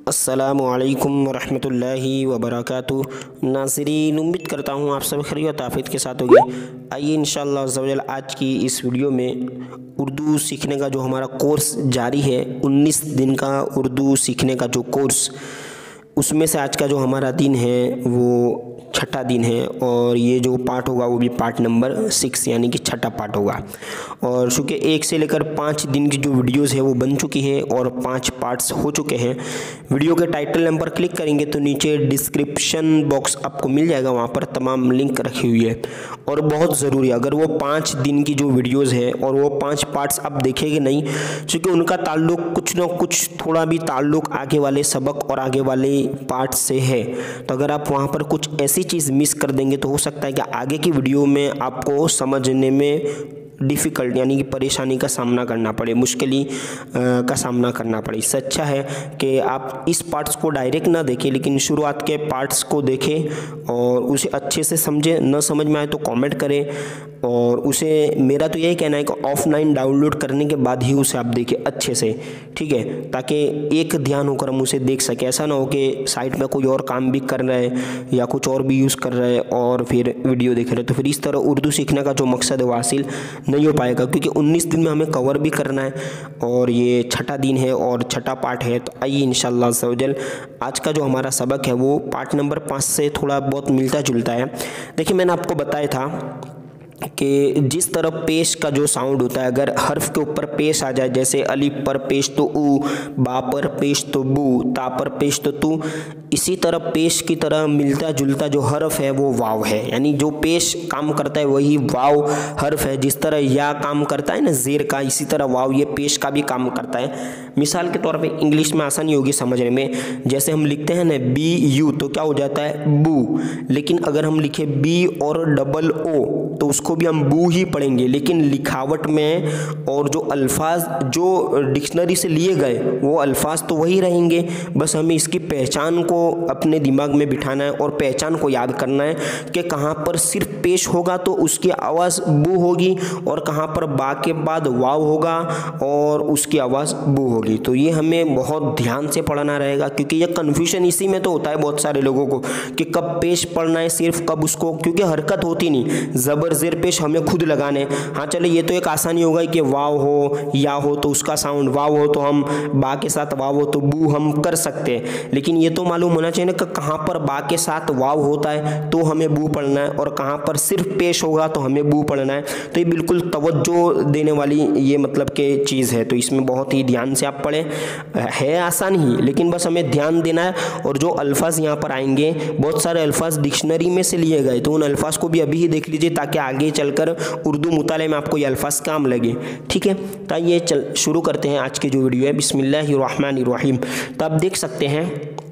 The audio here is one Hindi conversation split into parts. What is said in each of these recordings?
अस्सलामुअलैकुम वरहमतुल्लाहि वबरकातुहू। नाज़रीन, उम्मीद करता हूँ आप सब खैरियत आफियत के साथ होंगे। आइए इंशाअल्लाह अज़्ज़ा वजल आज की इस वीडियो में उर्दू सीखने का जो हमारा कोर्स जारी है, 19 दिन का उर्दू सीखने का जो कोर्स, उसमें से आज का जो हमारा दिन है वो छठा दिन है और ये जो पार्ट होगा वो भी पार्ट नंबर 6 यानी कि छठा पार्ट होगा। और चूँकि 1 से लेकर 5 दिन की जो वीडियोस है वो बन चुकी है और 5 पार्ट्स हो चुके हैं। वीडियो के टाइटल नंबर क्लिक करेंगे तो नीचे डिस्क्रिप्शन बॉक्स आपको मिल जाएगा, वहाँ पर तमाम लिंक रखी हुई है। और बहुत ज़रूरी है, अगर वो 5 दिन की जो वीडियोस है और वो 5 पार्ट्स आप देखेंगे नहीं, क्योंकि उनका ताल्लुक कुछ ना कुछ थोड़ा भी ताल्लुक आगे वाले सबक और आगे वाले पार्ट से है, तो अगर आप वहाँ पर कुछ ऐसी चीज़ मिस कर देंगे तो हो सकता है कि आगे की वीडियो में आपको समझने में डिफ़िकल्ट यानी कि परेशानी का सामना करना पड़े, मुश्किल का सामना करना पड़े। इससे अच्छा है कि आप इस पार्ट्स को डायरेक्ट ना देखें, लेकिन शुरुआत के पार्ट्स को देखें और उसे अच्छे से समझें। न समझ में आए तो कमेंट करें और उसे, मेरा तो यही कहना है कि ऑफलाइन डाउनलोड करने के बाद ही उसे आप देखें अच्छे से, ठीक है, ताकि एक ध्यान होकर हम उसे देख सकें। ऐसा ना हो कि साइड में कोई और काम भी कर रहा है या कुछ और भी यूज़ कर रहा है और फिर वीडियो देख रहे हैं, तो फिर इस तरह उर्दू सीखने का जो मकसद है वो हासिल नहीं हो पाएगा, क्योंकि 19 दिन में हमें कवर भी करना है और ये छठा दिन है और छठा पार्ट है। तो आइए इंशाअल्लाह अज़्ज़ा वजल आज का जो हमारा सबक है वो पार्ट नंबर 5 से थोड़ा बहुत मिलता जुलता है। देखिए, मैंने आपको बताया था कि जिस तरह पेश का जो साउंड होता है, अगर हर्फ के ऊपर पेश आ जाए, जैसे अलिफ पर पेश तो ऊ, बा पर पेश तो बू, ता पर पेश तो तू, इसी तरह पेश की तरह मिलता जुलता जो हर्फ है वो वाव है। यानी जो पेश काम करता है वही वाव हर्फ है। जिस तरह या काम करता है ना ज़ेर का, इसी तरह वाव ये पेश का भी काम करता है। मिसाल के तौर पे इंग्लिश में आसानी होगी समझने में, जैसे हम लिखते हैं ना बी यू तो क्या हो जाता है बू, लेकिन अगर हम लिखे बी और डबल ओ तो उसको भी हम बू ही पढ़ेंगे, लेकिन लिखावट में और जो अल्फाज जो डिक्शनरी से लिए गए वो अल्फाज तो वही रहेंगे। बस हमें इसकी पहचान को अपने दिमाग में बिठाना है और पहचान को याद करना है कि कहाँ पर सिर्फ पेश होगा तो उसकी आवाज़ बू होगी और कहाँ पर बा के बाद वाव होगा और उसकी आवाज़ बू होगी। तो ये हमें बहुत ध्यान से पढ़ना रहेगा, क्योंकि ये कन्फ्यूजन इसी में तो होता है बहुत सारे लोगों को कि कब पेश पढ़ना है सिर्फ, कब उसको, क्योंकि हरकत होती नहीं, ज़बर ज़ेर पेश हमें खुद लगाने। हाँ चलो, ये तो एक आसानी होगा कि वाव हो या हो तो उसका साउंड वाव हो तो हम बा के साथ वाव हो तो बू हम कर सकते हैं, लेकिन ये तो मालूम होना चाहिए ना कि कहाँ पर बा के साथ वाव होता है तो हमें बू पढ़ना है और कहाँ पर सिर्फ पेश होगा तो हमें बू पढ़ना है। तो ये बिल्कुल तवज्जो देने वाली ये मतलब कि चीज़ है, तो इसमें बहुत ही ध्यान से आप पढ़ें। है आसान ही, लेकिन बस हमें ध्यान देना है। और जो अल्फाज यहाँ पर आएंगे, बहुत सारे अल्फाज डिक्शनरी में से लिए गए, तो उन अल्फाज को भी अभी ही देख लीजिए ताकि आगे चलकर उर्दू मुताले में आपको ये अल्फाज काम लगे, ठीक है। तो ये शुरू करते हैं आज की जो वीडियो है। बिस्मिल्लाहिर्रहमानिर्रहीम। तो आप देख सकते हैं,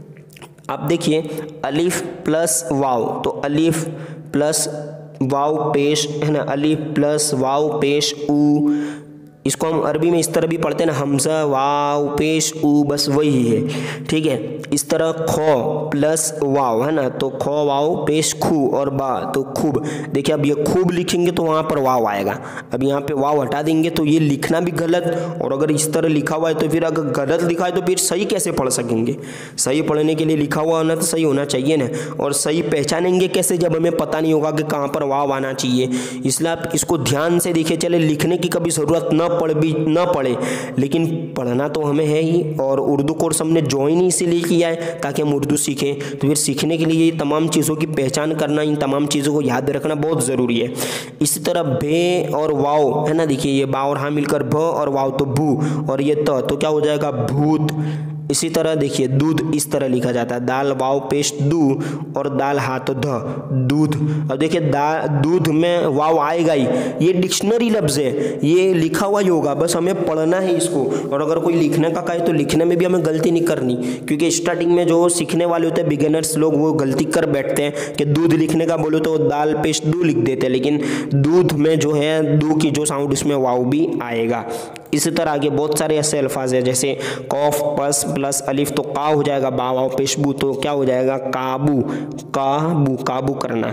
आप देखिए अलिफ प्लस वाव, तो अलिफ प्लस वाव पेश है ना, अलिफ प्लस वाव पेश ऊ, इसको हम अरबी में इस तरह भी पढ़ते हैं ना, हमजा वाव पेश ऊ, बस वही है, ठीक है। इस तरह खो प्लस वाव है ना, तो खो वाव पेश खू और बा तो खूब। देखिए अब ये खूब लिखेंगे तो वहाँ पर वाव आएगा, अब यहाँ पे वाव हटा देंगे तो ये लिखना भी गलत, और अगर इस तरह लिखा हुआ है तो फिर अगर गलत लिखा है तो फिर सही कैसे पढ़ सकेंगे। सही पढ़ने के लिए लिखा हुआ होना तो सही होना चाहिए ना, और सही पहचानेंगे कैसे जब हमें पता नहीं होगा कि कहाँ पर वाव आना चाहिए। इसलिए आप इसको ध्यान से देखिए। चले लिखने की कभी ज़रूरत न पढ़े, लेकिन पढ़ना तो हमें है ही, और उर्दू कोर्स हमने ज्वाइन ही इसीलिए किया है ताकि हम उर्दू सीखें। तो फिर सीखने के लिए ये तमाम चीज़ों की पहचान करना, इन तमाम चीज़ों को याद रखना बहुत ज़रूरी है। इसी तरह भे और वाव है ना, देखिए ये बा और हाँ मिलकर भ और वाव तो भू, और ये त तो क्या हो जाएगा भूत। इसी तरह देखिए दूध इस तरह लिखा जाता है, दाल वाव पेश दू और दाल हाथ ध दूध। अब देखिए दूध में वाव आएगा ही, ये डिक्शनरी लफ्ज़ है, ये लिखा हुआ ही होगा, बस हमें पढ़ना है इसको। और अगर कोई लिखने का कहे तो लिखने में भी हमें गलती नहीं करनी, क्योंकि स्टार्टिंग में जो सीखने वाले होते हैं बिगिनर्स लोग, वो गलती कर बैठते हैं कि दूध लिखने का बोलो तो दाल पेश दू लिख देते हैं, लेकिन दूध में जो है दू की जो साउंड उसमें वाव भी आएगा। इसी तरह आगे बहुत सारे ऐसे अल्फाज हैं, जैसे कौफ पस प्लस अलिफ तो का हो जाएगा, बा वाव पेशबू तो क्या हो जाएगा काबू, काबू काबू करना।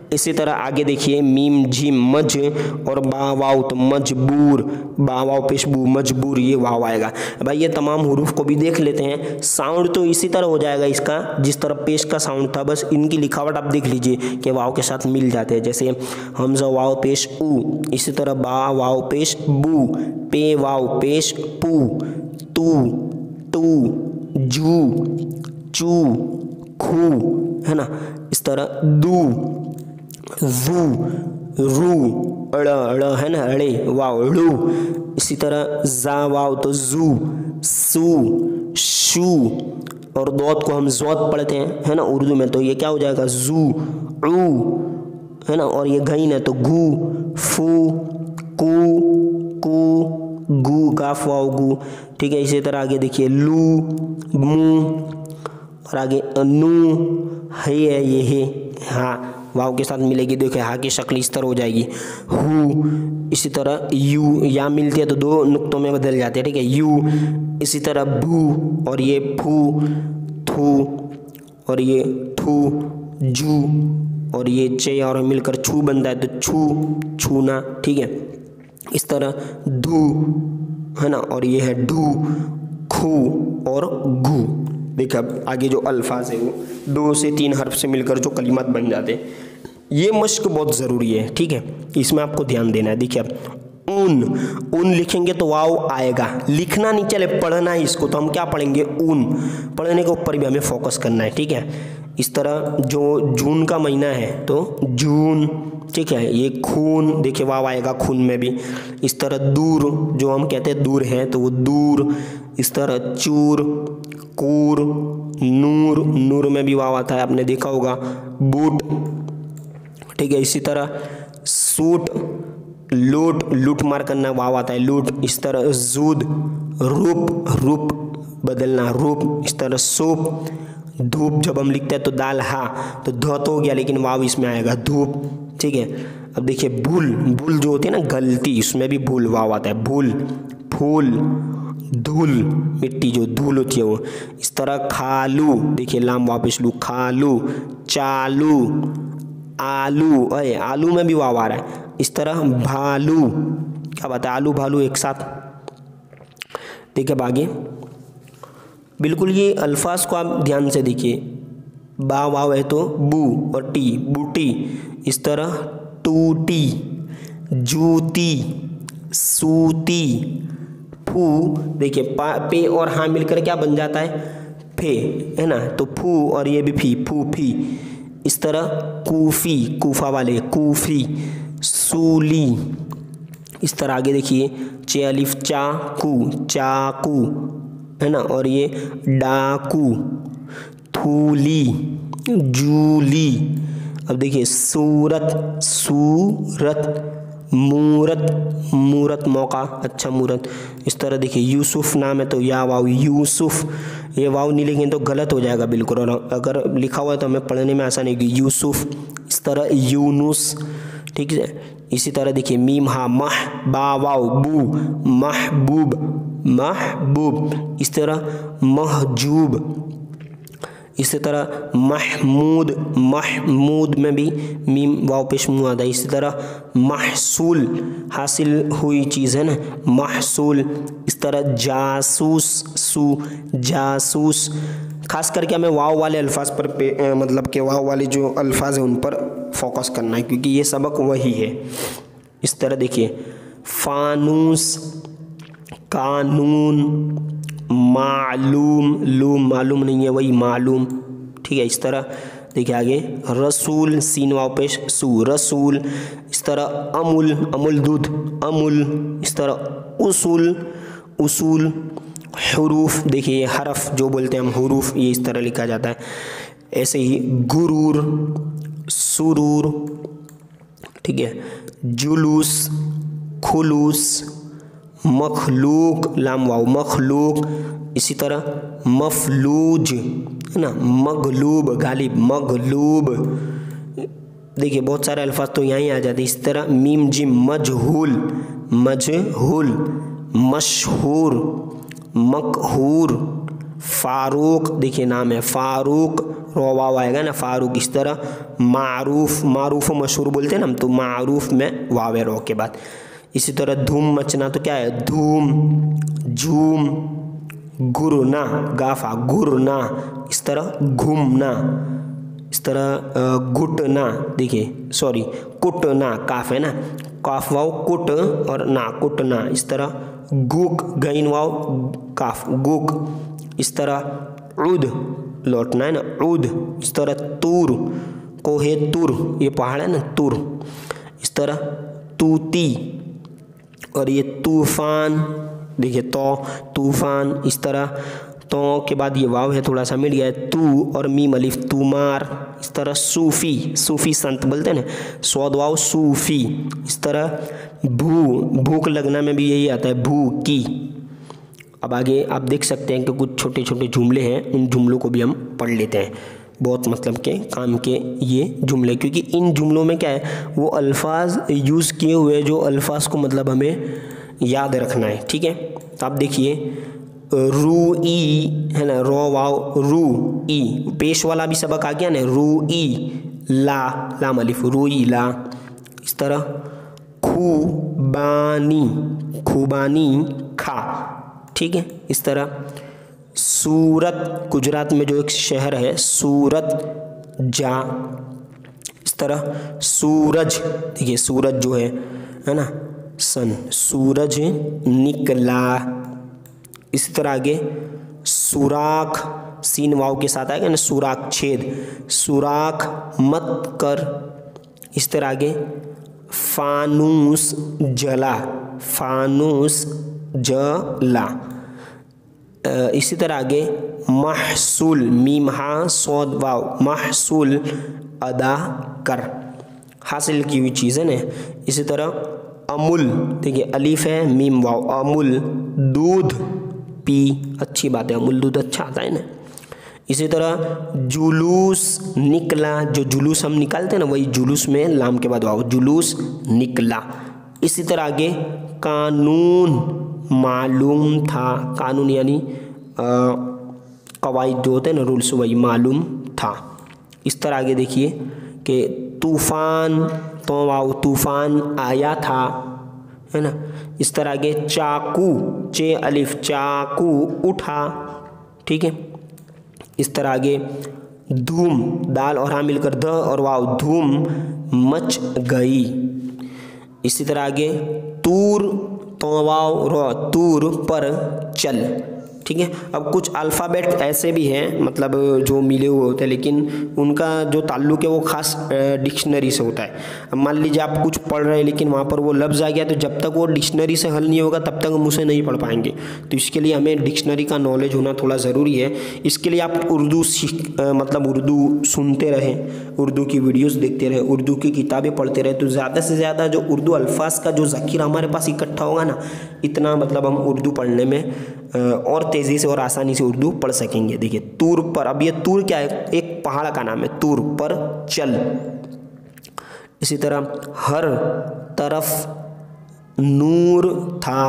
इसी तरह आगे देखिए मीम झीम मज और बा वाव तो मजबूर, बा वाव पेश बू मजबूर, ये वाव आएगा। भाई ये तमाम हुरूफ को भी देख लेते हैं। साउंड तो इसी तरह हो जाएगा इसका जिस तरह पेश का साउंड था, बस इनकी लिखावट आप देख लीजिए कि वाव के साथ मिल जाते हैं। जैसे हमजा वाव पेश ऊ, इसी तरह बा वाव पेश बू, पे वाव पेश पू, तू टू जू चू खू, है ना। इस तरह दू जू रू, अड़ अड़ है ना अड़े वाव ड़ू। इसी तरह जा वाव तो जू सू शू, और दौत को हम ज़ौत पढ़ते हैं, है ना उर्दू में, तो ये क्या हो जाएगा जू ऊ, है ना। और ये घईन है तो गू फू कू गू गाफ वाव गू, ठीक है। इसी तरह आगे देखिए लू मू, और आगे नू है ये है हाँ वाव के साथ मिलेगी, देखिए हा की शक्ल इस तरह हो जाएगी हु। इसी तरह यू या मिलती है तो दो नुक्तों में बदल जाते हैं, ठीक है यू। इसी तरह भू, और ये फू थू, और ये थू जू, और ये चे और मिलकर छू बनता है तो छू छूना, ठीक है। इस तरह धू, है ना, और ये है ढू खू और गू। देखिए अब आगे जो अल्फाज है वो 2 से 3 हर्फ से मिलकर जो कलिमात बन जाते हैं, ये मश्क बहुत ज़रूरी है, ठीक है, इसमें आपको ध्यान देना है। देखिए अब ऊन लिखेंगे तो वाव आएगा, लिखना नहीं चले पढ़ना है इसको, तो हम क्या पढ़ेंगे ऊन, पढ़ने के ऊपर भी हमें फोकस करना है, ठीक है। इस तरह जो जून का महीना है तो जून, ठीक है। ये खून, देखिए वाव आएगा खून में भी। इस तरह दूर, जो हम कहते हैं दूर है तो वो दूर। इस तरह चूर कूर नूर, नूर में भी वाव आता है, आपने देखा होगा बूट, ठीक है। इसी तरह सूट लूट, लूट मार करना वाव आता है लूट। इस तरह जूद रूप, रूप बदलना रूप। इस तरह सूप धूप, जब हम लिखते हैं तो दाल हा तो धौत हो गया, लेकिन वाव इसमें आएगा धूप, ठीक है। अब देखिए भूल, भूल जो होती है ना गलती, उसमें भी भूल वाव आता है भूल। फूल धूल, मिट्टी जो धूल होती है वो। इस तरह खालू, देखिए लाम वापिस लू खालू। चालू आलू, अरे आलू में भी वाव आ रहा है। इस तरह भालू, क्या बात है आलू भालू एक साथ। देखिए अब आगे बिल्कुल ये अल्फाज को आप ध्यान से देखिए, बा वाव है तो बू और टी बूटी। इस तरह टूटी जूती सूती। फू, देखिए पे और हाँ मिलकर क्या बन जाता है फे, है ना, तो फू और ये भी फी फूफी। इस तरह कूफी, कूफा वाले कूफी। सूली, इस तरह आगे देखिए चे अलिफ चाकू चाकू, है ना, और ये डाकू थूली जूली। अब देखिए सूरत सूरत, मूरत मूरत मौका अच्छा मूरत। इस तरह देखिए यूसुफ नाम है तो या वाव यूसुफ, ये वाव नहीं लिखेंगे तो गलत हो जाएगा बिल्कुल, और अगर लिखा हुआ है तो हमें पढ़ने में आसानी होगी यूसुफ। इस तरह यूनुस, ठीक है। इसी तरह देखिए मीम हा मह बा वाव बू महबूब महबूब। इस तरह महजूब। इसी तरह महमूद, महमूद में भी मीम वाव पेश मुँह आता है। इसी तरह महसूल, हासिल हुई चीज़ है ना महसूल। इस तरह जासूस सू जासूस। खास करके हमें वाव वाले अल्फाज पर मतलब कि वाव वाले जो अल्फाज हैं उन पर फोकस करना है, क्योंकि ये सबक वही है। इस तरह देखिए फानूस कानून मालूम, लूम मालूम नहीं है वही मालूम, ठीक है। इस तरह देखिए आगे रसूल सीन वाव पेश सू रसूल। इस तरह अमूल, अमूल दूध अमूल। इस तरह उसूल उसूल। हुरूफ, देखिए ये हरफ जो बोलते हैं हम हुरूफ, ये इस तरह लिखा जाता है। ऐसे ही गुरूर सुरूर, ठीक है। जुलूस खुलूस मखलूक लाम वाव मखलूक। इसी तरह मफलूज, है ना, मगलूब गालिब मगलूब। देखिए बहुत सारे अल्फाज तो यहाँ ही आ जाते हैं। इस तरह मीम जिम मजहूल मजहूल। मशहूर मकहूर फारूक, देखिए नाम है फारूक, रो वाव आएगा ना फारूक। इस तरह मारूफ, मारूफ मशहूर बोलते हैं ना हम, तो मारूफ में वाव है रो के बाद। इसी तरह धूम मचना, तो क्या है धूम, झूम, गुरना, गाफा गुरना। इस तरह घूमना, इस तरह घुटना, देखिए सॉरी कुटना, काफ है ना, काफ वाव कुट और ना कुटना। इस तरह गुक, गैन वाव काफ गुक। इस तरह उद, लौटना है ना उद। इस तरह तूर, कोहे तुर, ये पहाड़ है ना तुर। इस तरह तूती, और ये तूफान, देखिए तो तूफान। इस तरह तो के बाद ये वाव है थोड़ा सा मिल गया है, तू और मीम अलिफ तुमार। इस तरह सूफी, सूफी संत बोलते हैं ना, स्वाद वाव सूफी। इस तरह भूख लगना में भी यही आता है भू की। अब आगे आप देख सकते हैं कि कुछ छोटे छोटे जुमले हैं, उन जुमलों को भी हम पढ़ लेते हैं। बहुत मतलब के काम के ये जुमले, क्योंकि इन जुमलों में क्या है वो अल्फाज यूज़ किए हुए, जो अल्फाज को मतलब हमें याद रखना है। ठीक है, तो आप देखिए रू ई है ना, रो वाव रू ई, पेश वाला भी सबक आ गया ना, रू ई ला, लाम अलिफ रू ई ला। इस तरह खूबानी, खूबानी खा। ठीक है, इस तरह सूरत, गुजरात में जो एक शहर है सूरत जा। इस तरह सूरज, देखिए सूरज जो है ना सन, सूरज निकला। इसी तरह आगे सुराख, सीन वाव के साथ आएगा ना, सुराख छेद, सुराख मत कर। इस तरह आगे फानूस जला, फानूस जला। इसी तरह आगे महसूल, मीम हा सौद वाव, महसूल अदा कर, हासिल की हुई चीज़ है ना। इसी तरह अमूल, देखिए अलीफ है मीम वाव, अमूल दूध पी, अच्छी बात है, अमूल दूध अच्छा आता है ना। इसी तरह जुलूस निकला, जो जुलूस हम निकालते हैं ना वही जुलूस में लाम के बाद वाव, जुलूस निकला। इसी तरह आगे कानून मालूम था, कानून यानी कवायद जो होते हैं ना रूल्स, वही मालूम था। इस तरह आगे देखिए कि तूफान, तो वाव तूफान आया था, है ना। इस तरह आगे चाकू, चे अलिफ चाकू उठा। ठीक है, इस तरह आगे धूम, दाल और हाँ मिलकर द और वाव धूम मच गई। इसी तरह आगे तूर, तो वाव रो तूर पर चल। ठीक है, अब कुछ अल्फ़ाबेट ऐसे भी हैं मतलब जो मिले हुए होते हैं, लेकिन उनका जो ताल्लुक़ है वो ख़ास डिक्शनरी से होता है। अब मान लीजिए आप कुछ पढ़ रहे हैं लेकिन वहाँ पर वो लफ्ज़ आ गया, तो जब तक वो डिक्शनरी से हल नहीं होगा तब तक हम उसे नहीं पढ़ पाएंगे। तो इसके लिए हमें डिक्शनरी का नॉलेज होना थोड़ा ज़रूरी है। इसके लिए आप उर्दू मतलब उर्दू सुनते रहें, उर्दू की वीडियोज़ देखते रहें, उर्दू की किताबें पढ़ते रहें, तो ज़्यादा से ज़्यादा जो उर्दू अल्फाज का जो ज़ख़ीरा हमारे पास इकट्ठा होगा ना, इतना मतलब हम उर्दू पढ़ने में और तेज़ी से और आसानी से उर्दू पढ़ सकेंगे। देखिए तूर पर, अब ये तूर क्या है, एक पहाड़ का नाम है, तूर पर चल। इसी तरह हर तरफ नूर था,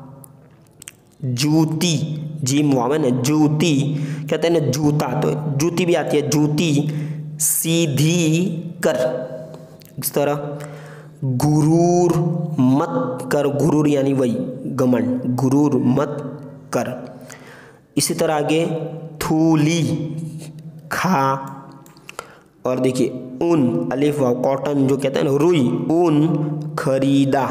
जूती, जीम वाव है ना, जूती कहते हैं ना जूता, तो जूती भी आती है, जूती सीधी कर। इस तरह गुरूर मत कर, गुरूर यानी वही घमंड, गुरूर मत कर। इसी तरह आगे थूली खा, और देखिए ऊन अलिफ वाव कॉटन जो कहते हैं ना रुई, ऊन खरीदा,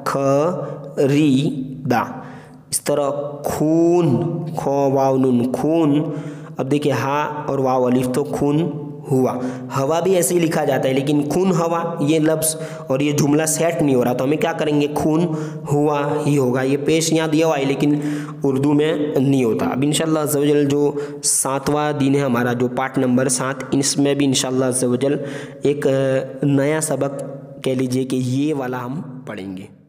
खरीदा। इस तरह खून, खो वाव नून खून। अब देखिए हा और वाव अलिफ तो खून हुआ। हवा भी ऐसे ही लिखा जाता है, लेकिन खून हवा ये लफ्ज़ और ये जुमला सेट नहीं हो रहा, तो हमें क्या करेंगे, खून हुआ ही होगा। ये पेश यहाँ दिया हुआ है लेकिन उर्दू में नहीं होता। अब इंशाअल्लाह अज़्ज़ व जल जो 7वां दिन है हमारा, जो पार्ट नंबर 7, इसमें भी इंशाअल्लाह अज़्ज़ व जल एक नया सबक कह लीजिए कि ये वाला हम पढ़ेंगे।